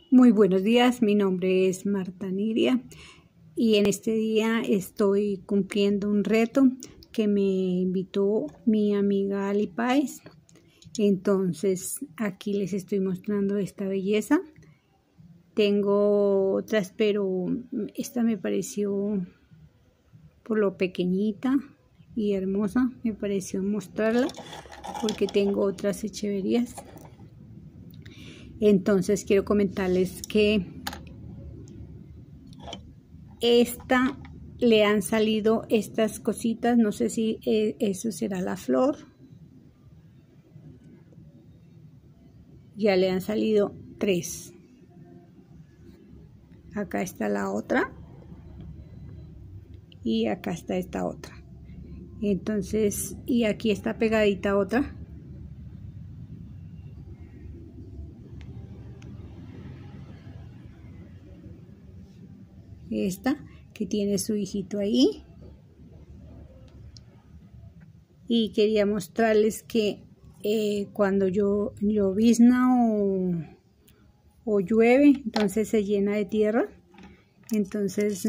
Muy buenos días, mi nombre es Marta Niria y en este día estoy cumpliendo un reto que me invitó mi amiga Ali Páez. Entonces aquí les estoy mostrando esta belleza. Tengo otras, pero esta me pareció, por lo pequeñita y hermosa, me pareció mostrarla porque tengo otras hecheverías. Entonces quiero comentarles que esta le han salido estas cositas, no sé si eso será la flor. Ya le han salido 3. Acá está la otra y acá está esta otra. Entonces, y aquí está pegadita otra. Esta que tiene su hijito ahí. Y quería mostrarles que cuando llovizna o llueve, entonces se llena de tierra. Entonces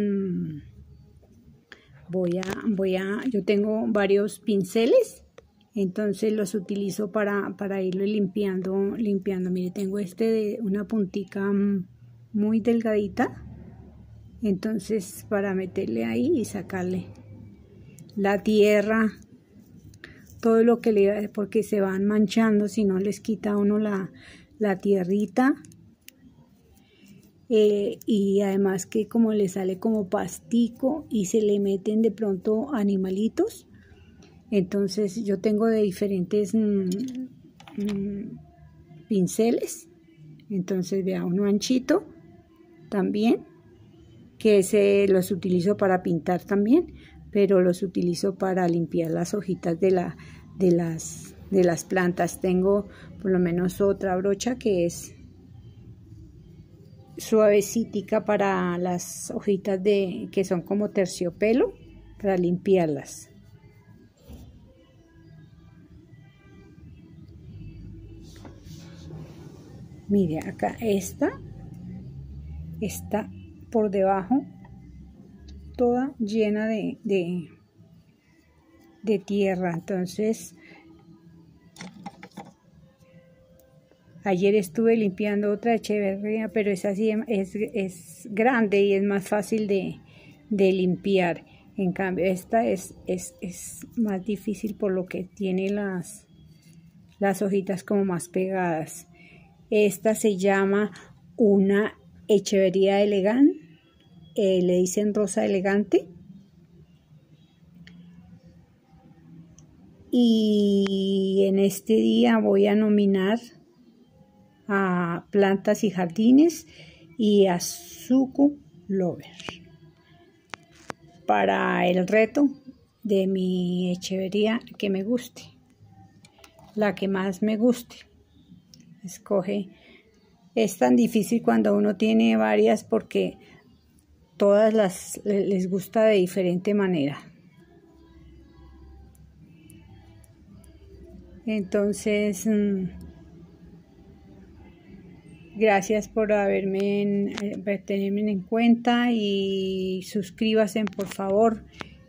yo tengo varios pinceles, entonces los utilizo para irlo limpiando. Mire, tengo este de una puntica muy delgadita, entonces para meterle ahí y sacarle la tierra, todo lo que le, porque se van manchando si no les quita uno la tierrita. Y además que como le sale como pastico y se le meten de pronto animalitos, entonces yo tengo de diferentes pinceles. Entonces vea, uno anchito también, que ese los utilizo para pintar también, pero los utilizo para limpiar las hojitas de las plantas. Tengo por lo menos otra brocha que es suavecita para las hojitas que son como terciopelo, para limpiarlas. Mire, acá esta está por debajo toda llena de tierra. Entonces ayer estuve limpiando otra echeverría, pero esa sí es grande y es más fácil de limpiar. En cambio esta es más difícil por lo que tiene las hojitas como más pegadas. Esta se llama una echeverría elegante, le dicen rosa elegante. Y en este día voy a nominar a Plantas y Jardines y a Suku Lover para el reto de mi echeverría que me guste, la que más me guste. Escoge. Es tan difícil cuando uno tiene varias porque todas les gusta de diferente manera. Entonces gracias por tenerme en cuenta y suscríbanse por favor.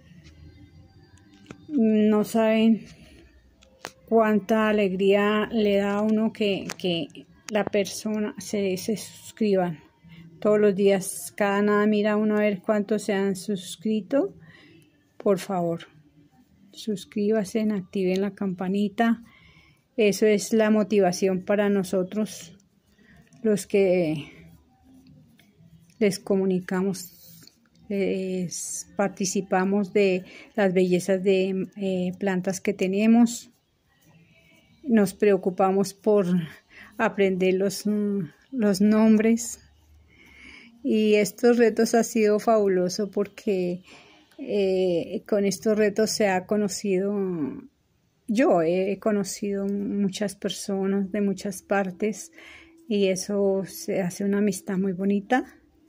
No saben cuánta alegría le da a uno que la persona se suscriban todos los días. Cada nada mira uno a ver cuántos se han suscrito. Por favor, suscríbanse, activen la campanita. Eso es la motivación para nosotros, los que les comunicamos, participamos de las bellezas de plantas que tenemos. Nos preocupamos por aprender los nombres. Y estos retos ha sido fabuloso porque con estos retos se ha conocido, yo he conocido muchas personas de muchas partes y eso se hace una amistad muy bonita.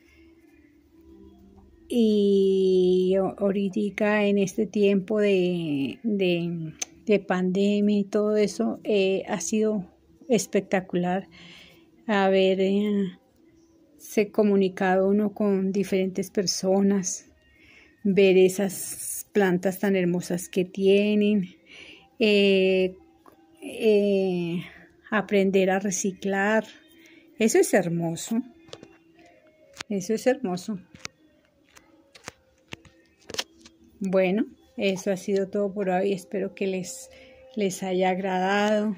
Y ahorita en este tiempo de pandemia y todo eso ha sido espectacular haber se comunicado uno con diferentes personas, ver esas plantas tan hermosas que tienen, aprender a reciclar. Eso es hermoso. Eso es hermoso. Bueno, eso ha sido todo por hoy. Espero que les haya agradado.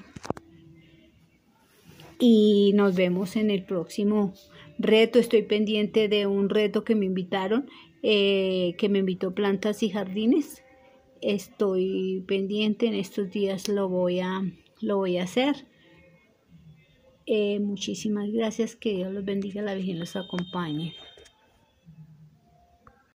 Y nos vemos en el próximo reto. Estoy pendiente de un reto que me invitaron, que me invitó Plantas y Jardines. Estoy pendiente, en estos días lo voy a hacer. Muchísimas gracias, que Dios los bendiga, la Virgen los acompañe.